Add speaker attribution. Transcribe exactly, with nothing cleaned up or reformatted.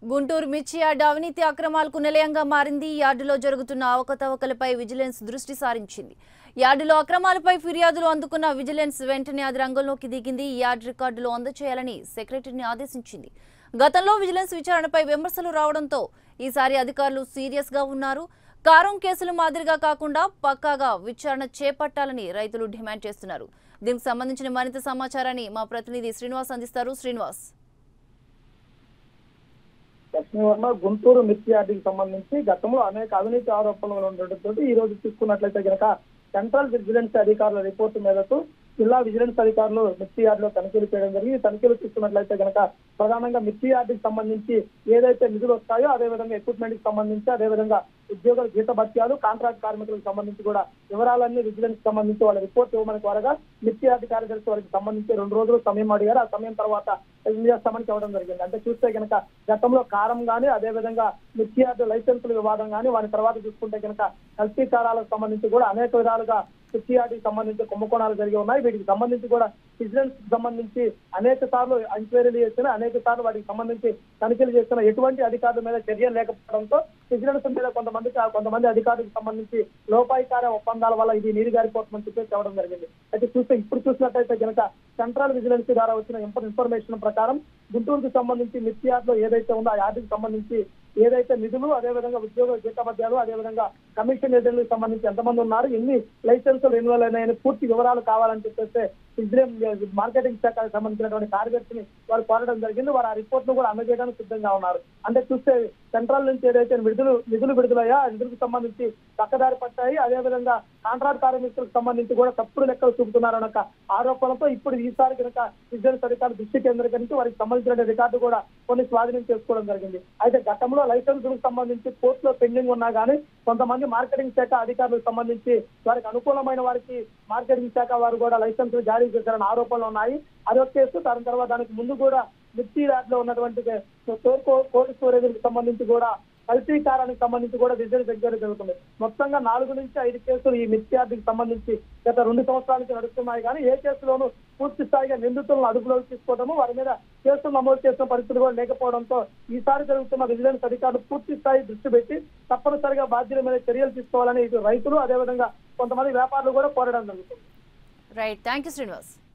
Speaker 1: గుంటూరు మిర్చి యార్డ్ అవినీతి అక్రమాలకు నిలయంగా మారింది. యార్డులో జరుగుతున్న అవకతవకలపై విజిలెన్స్ దృష్టి సారించింది. యార్డులో అక్రమాలపై ఫిర్యాదులు అందుకున్న విజిలెన్స్ వెంటనే అది రంగంలోకి దిగింది. యార్డ్ రికార్డులు అందజేయాలని సెక్రటరీని ఆదేశించింది. గతంలో విజిలెన్స్ విచారణపై విమర్శలు రావడంతో ఈసారి అధికారులు సీరియస్ గా ఉన్నారు. కారం కేసుల మాదిరిగా కాకుండా పక్కాగా విచారణ చేపట్టాలని రైతులు డిమాండ్ చేస్తున్నారు. దీనికి సంబంధించిన మరింత సమాచారాన్ని మా ప్రతినిధి శ్రీనివాస్ అందిస్తారు. శ్రీనివాస్,
Speaker 2: లక్ష్మీవర్మ గుంటూరు మిర్చి యార్డుకి సంబంధించి గతంలో అనేక అవినీతి ఆరోపణలు ఉండడంతో ఈ రోజు చూసుకున్నట్లయితే కనుక సెంట్రల్ విజిలెన్స్ అధికారుల రిపోర్టు మేరకు జిల్లా విజిలెన్స్ అధికారులు మిర్చి యార్డులో తనిఖీలు చేయడం జరిగింది. తనిఖీలు చూసుకున్నట్లయితే కనుక ప్రధానంగా మిర్చి యార్డుకి సంబంధించి ఏదైతే నిధులు వస్తాయో అదేవిధంగా ఎక్విప్మెంట్ కి సంబంధించి అదేవిధంగా ఉద్యోగుల జీతభత్యాలు కాంట్రాక్ట్ కార్మికులకు సంబంధించి కూడా వివరాలన్నీ విజిలెన్స్ సంబంధించి వాళ్ళ రిపోర్ట్ ఇవ్వమని కోరగా మిర్చి యార్డు కార్యదర్శి వారికి సంబంధించి రెండు రోజులు సమయం అడిగారు. ఆ సమయం తర్వాత ఏం చేస్తామని చెప్పడం జరిగింది. అంటే చూస్తే కనుక గతంలో కారం గానీ అదేవిధంగా మిర్చి యార్డు లైసెన్సుల వివాదం కానీ వాటి తర్వాత చూసుకుంటే కనుక కల్తీ కారాలకు సంబంధించి కూడా అనేక విధాలుగా మిర్చి యార్డుకి సంబంధించి కుంభకోణాలు జరిగి ఉన్నాయి. వీటికి సంబంధించి కూడా విజిలెన్స్ సంబంధించి అనేక సార్లు ఎంక్వైరీలు చేసిన అనేక సార్లు వాటికి సంబంధించి తనిఖీలు చేస్తున్న ఎటువంటి అధికారుల మీద చర్యలు లేకపోవడంతో విజిలెన్స్ మీద కొంతమంది కొంతమంది అధికారులకు సంబంధించి లోపాయికార ఒప్పందాల వల్ల ఇది నీరు గారిపోతుందని చెప్పి చెప్పడం జరిగింది. అయితే చూస్తే ఇప్పుడు చూసినట్లయితే కనుక సెంట్రల్ విజిలెన్స్ ద్వారా వచ్చిన ఇన్ఫర్మేషన్ ప్రకారం గుంటూరుకు సంబంధించి మిర్చి యార్డులో ఏదైతే ఉందో ఆ యార్డుకి సంబంధించి ఏదైతే నిధులు అదేవిధంగా ఉద్యోగ జీతభత్యాలు అదేవిధంగా కమిషన్ ఏజెంట్లకు సంబంధించి ఎంతమంది ఉన్నారు, ఎన్ని లైసెన్సులు రెన్యువల్ అయినాయని పూర్తి వివరాలు కావాలని చెప్పేస్తే విజిలెన్స్ మార్కెటింగ్ శాఖకు సంబంధించినటువంటి కార్యదర్శిని వారు కోరడం జరిగింది. వారు ఆ రిపోర్ట్ ను కూడా అందజేయడానికి సిద్ధంగా ఉన్నారు. అంటే చూస్తే సెంట్రల్ నుంచి ఏదైతే నిధులు నిధులు విడుదలయ్యా ఆ నిధులకు సంబంధించి పక్కదారి పట్టాయి, అదేవిధంగా కాంట్రాక్ట్ కార్మికులకు సంబంధించి కూడా తప్పుడు లెక్కలు చూపుతున్నారన్న ఆరోపణలతో ఇప్పుడు ఈసారి కనుక విజిలెన్స్ అధికారులు దృష్టి కేంద్రీకరించి వారికి సంబంధించిన రికార్డు కూడా కొన్ని స్వాధీనం చేసుకోవడం జరిగింది. అయితే గతంలో లైసెన్సులకు సంబంధించి కోర్టులో పెండింగ్ ఉన్నా కానీ కొంతమంది మార్కెటింగ్ శాఖ అధికారులకు సంబంధించి వారికి అనుకూలమైన వారికి మార్కెటింగ్ శాఖ వారు కూడా లైసెన్సులు జారీ చేశారన్న ఆరోపణలు ఉన్నాయి. అదొక కేసు. దాని తర్వాత దానికి ముందు కూడా మిర్చి యార్డులో ఉన్నటువంటి కోల్డ్ స్టోరేజ్ కి సంబంధించి కూడా కల్తీ కారానికి సంబంధించి కూడా విజిలెన్స్ ఎంక్వైరీ జరుగుతుంది. మొత్తంగా నాలుగు నుంచి ఐదు కేసులు ఈ మిర్చి యార్డుకి సంబంధించి గత రెండు సంవత్సరాల నుంచి నడుస్తున్నాయి. కానీ ఏ కేసులోనూ పూర్తి స్థాయిగా నిందితులను అదుపులోకి తీసుకోవడము వారి మీద కేసులు నమోదు చేసిన పరిస్థితులు కూడా లేకపోవడంతో ఈసారి జరుగుతున్న విజిలెన్స్ అధికారులు పూర్తి స్థాయి దృష్టి పెట్టి తప్పనిసరిగా బాధ్యుల మీద చర్యలు తీసుకోవాలని ఇటు రైతులు అదేవిధంగా కొంతమంది వ్యాపారులు కూడా కోరడం జరుగుతుంది.
Speaker 1: Right, thank you Srinivas.